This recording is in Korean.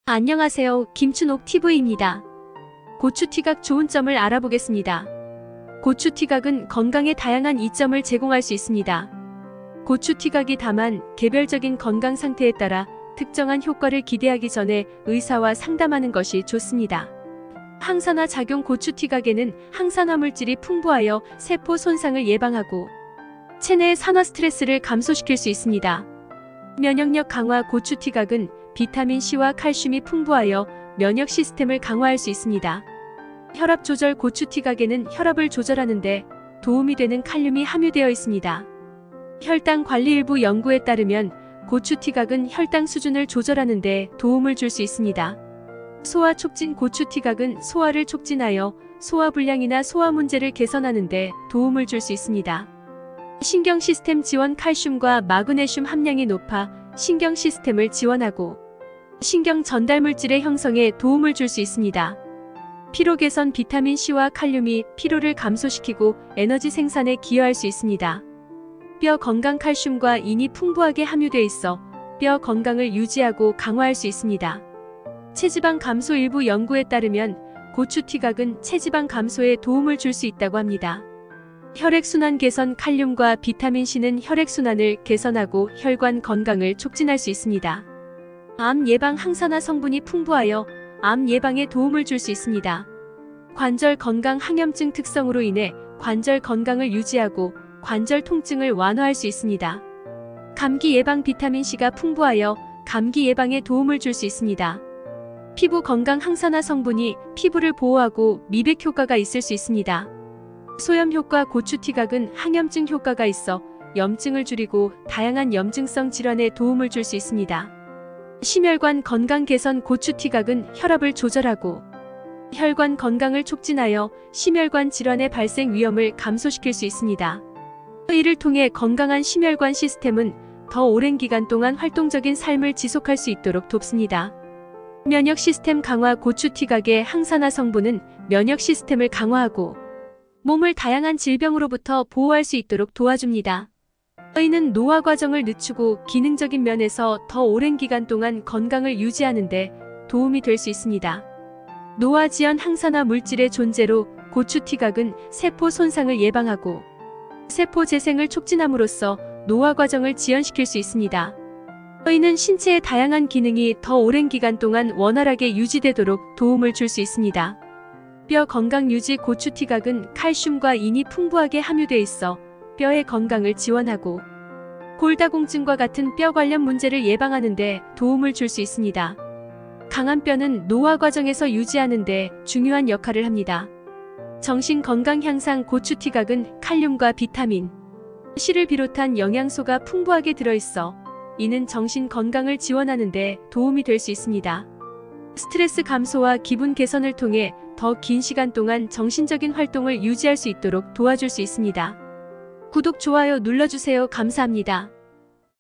안녕하세요. 김춘옥TV입니다. 고추티각 좋은 점을 알아보겠습니다. 고추티각은 건강에 다양한 이점을 제공할 수 있습니다. 고추티각이 다만 개별적인 건강 상태에 따라 특정한 효과를 기대하기 전에 의사와 상담하는 것이 좋습니다. 항산화 작용 고추티각에는 항산화 물질이 풍부하여 세포 손상을 예방하고 체내 산화 스트레스를 감소시킬 수 있습니다. 면역력 강화 고추티각은 비타민C와 칼슘이 풍부하여 면역 시스템을 강화할 수 있습니다. 혈압 조절 고추티각에는 혈압을 조절하는 데 도움이 되는 칼륨이 함유되어 있습니다. 혈당 관리 일부 연구에 따르면 고추티각은 혈당 수준을 조절하는 데 도움을 줄 수 있습니다. 소화 촉진 고추티각은 소화를 촉진하여 소화불량이나 소화 문제를 개선하는 데 도움을 줄 수 있습니다. 신경 시스템 지원 칼슘과 마그네슘 함량이 높아 신경 시스템을 지원하고 신경 전달 물질의 형성에 도움을 줄 수 있습니다. 피로 개선 비타민C와 칼륨이 피로를 감소시키고 에너지 생산에 기여할 수 있습니다. 뼈 건강 칼슘과 인이 풍부하게 함유되어 있어 뼈 건강을 유지하고 강화할 수 있습니다. 체지방 감소 일부 연구에 따르면 고추티각은 체지방 감소에 도움을 줄 수 있다고 합니다. 혈액순환 개선 칼륨과 비타민C는 혈액순환을 개선하고 혈관 건강을 촉진할 수 있습니다. 암 예방 항산화 성분이 풍부하여 암 예방에 도움을 줄 수 있습니다. 관절 건강 항염증 특성으로 인해 관절 건강을 유지하고 관절 통증을 완화할 수 있습니다. 감기 예방 비타민C가 풍부하여 감기 예방에 도움을 줄 수 있습니다. 피부 건강 항산화 성분이 피부를 보호하고 미백 효과가 있을 수 있습니다. 소염 효과 고추티각은 항염증 효과가 있어 염증을 줄이고 다양한 염증성 질환에 도움을 줄 수 있습니다. 심혈관 건강 개선 고추티각은 혈압을 조절하고 혈관 건강을 촉진하여 심혈관 질환의 발생 위험을 감소시킬 수 있습니다. 이를 통해 건강한 심혈관 시스템은 더 오랜 기간 동안 활동적인 삶을 지속할 수 있도록 돕습니다. 면역 시스템 강화 고추티각의 항산화 성분은 면역 시스템을 강화하고 몸을 다양한 질병으로부터 보호할 수 있도록 도와줍니다. 이는 노화 과정을 늦추고 기능적인 면에서 더 오랜 기간 동안 건강을 유지하는 데 도움이 될 수 있습니다. 노화 지연 항산화 물질의 존재로 고추티각은 세포 손상을 예방하고 세포 재생을 촉진함으로써 노화 과정을 지연시킬 수 있습니다. 이는 신체의 다양한 기능이 더 오랜 기간 동안 원활하게 유지되도록 도움을 줄 수 있습니다. 뼈 건강 유지 고추티각은 칼슘과 인이 풍부하게 함유되어 있어 뼈의 건강을 지원하고 골다공증과 같은 뼈 관련 문제를 예방하는 데 도움을 줄 수 있습니다. 강한 뼈는 노화 과정에서 유지하는 데 중요한 역할을 합니다. 정신 건강 향상 고추티각은 칼륨과 비타민 C를 비롯한 영양소가 풍부하게 들어있어 이는 정신 건강을 지원하는 데 도움이 될 수 있습니다. 스트레스 감소와 기분 개선을 통해 더 긴 시간 동안 정신적인 활동을 유지할 수 있도록 도와줄 수 있습니다. 구독, 좋아요 눌러주세요. 감사합니다.